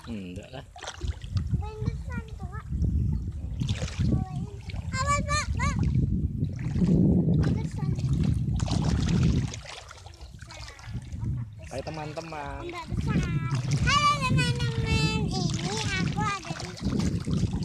Enggak lah. Pantesan tuh, Kak. Awas, Pak, Pak. Pantesan. Hai teman-teman. Mbak besar. Halo teman-teman, ini aku ada di